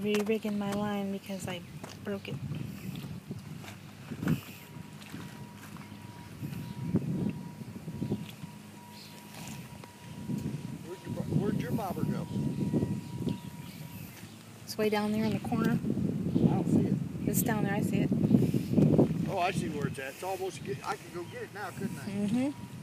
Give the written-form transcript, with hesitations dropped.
re-rigging my line because I broke it. Where'd your bobber go? It's way down there in the corner. I don't see it. It's down there, I see it. Oh, I see where it's at. It's almost, I could go get it now, couldn't I? Mm-hmm.